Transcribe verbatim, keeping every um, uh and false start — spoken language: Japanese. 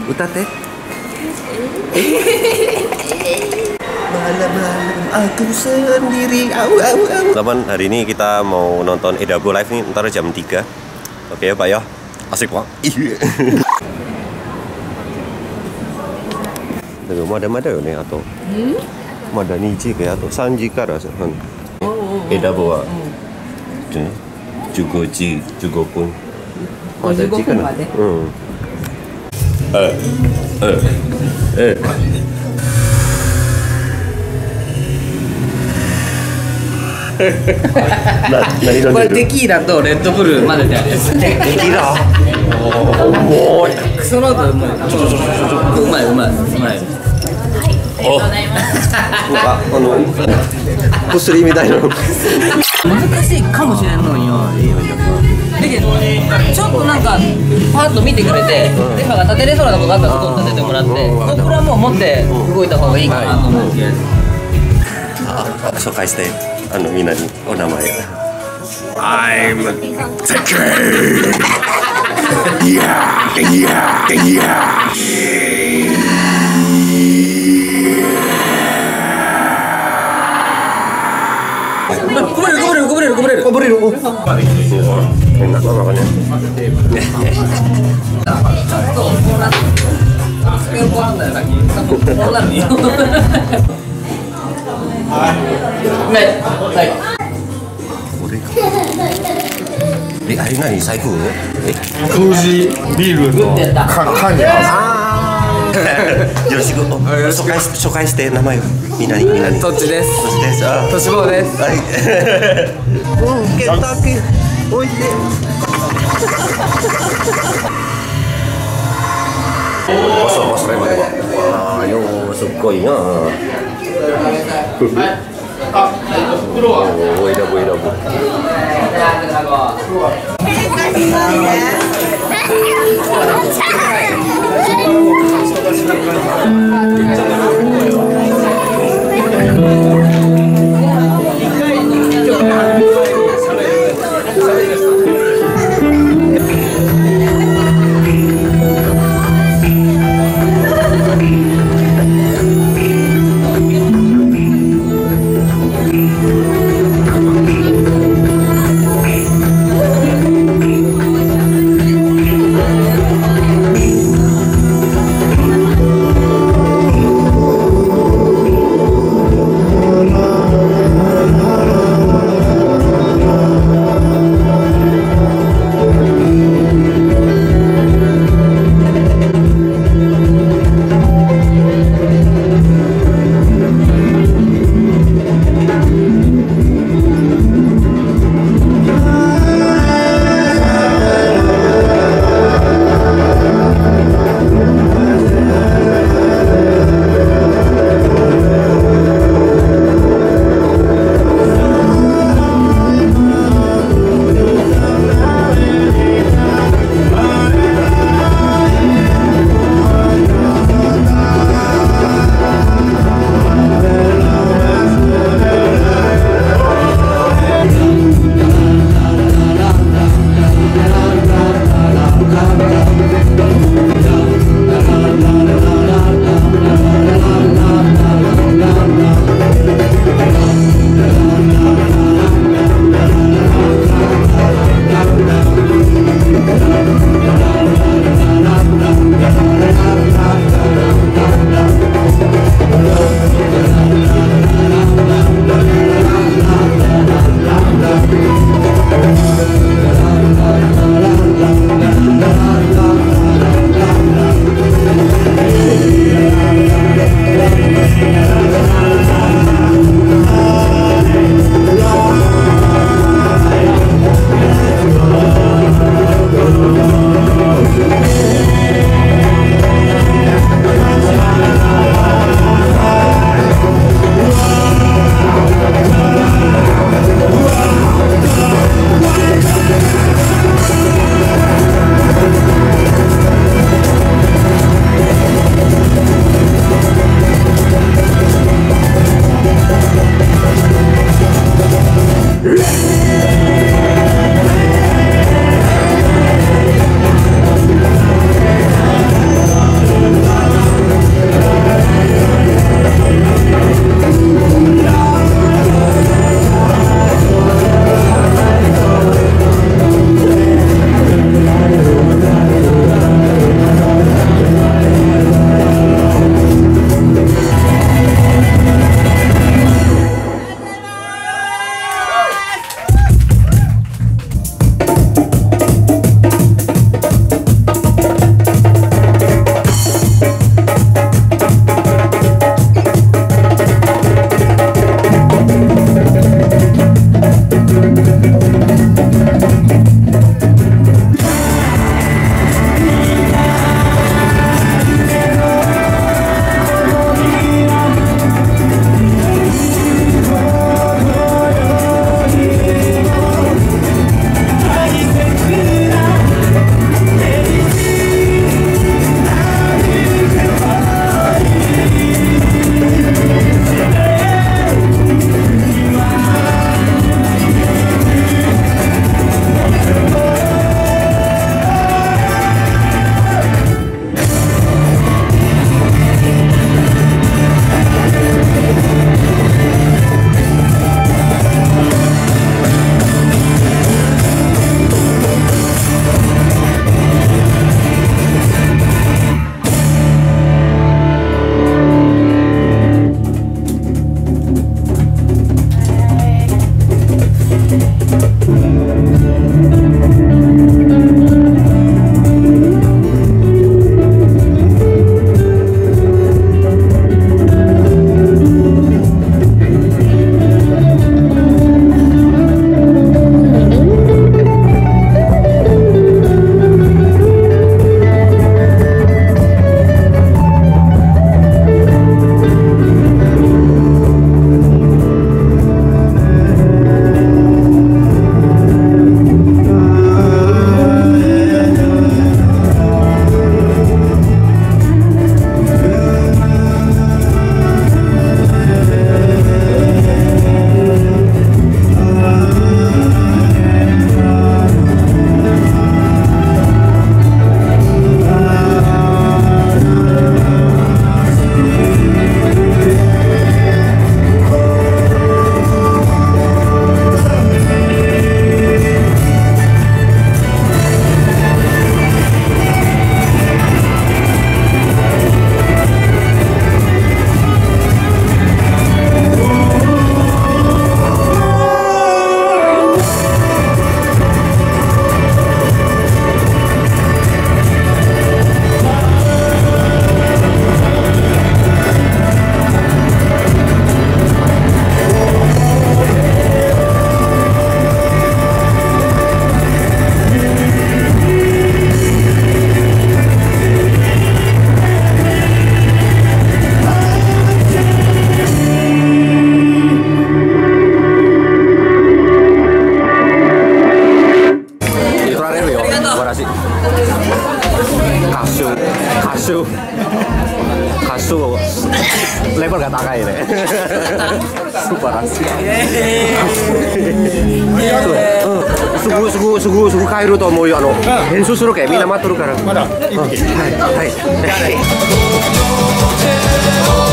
Utate. Malam-malam aku sendiri. Au, au, au. Teman, hari ini kita mau nonton Edabo live nih, ntar jam tiga. Oke ya Pak ya. Asik Pak. Iya. Mada-madaよね、あと。まだにじかあとさんじからさ、Edaboはじゅうごじ、じゅうごふん。まだ時間まで。うん。え、え、え。 これテキーラとレッドブル混ぜてあるやつ。 テキーラ。 もうクソの後うまい。うまいうまいうまい。 お。あ、あの薬みたいな。 難しいかもしれんのよ。だけどちょっとなんかパッと見てくれて、レファが立てれそうなとこがあったらそこに立ててもらって、これはもう持って動いた方がいいかなと思う。 紹介してあのみんなにお名前。 I'm the king. Yeah, yeah, yeah. Kuberir, kuberir, kuberir, kuberir, kuberir. Enak banget makannya. Eh,あれ何財布？え、 コージービールの缶に。 よろしく紹介紹介して名前をみんなにみんなに。 そっちです。 そっちです。あ、 としぼうです。 はい。うん、ケンタッキーおいしい。ボソボソ今では。ああ、ようすっごいな。おお、いらぶいらぶ。 歌手歌手レベルが高いね素晴らしいすぐすぐすぐすぐ帰ると思うよあの編集するけみんな待っとるからまだ行くけはいはい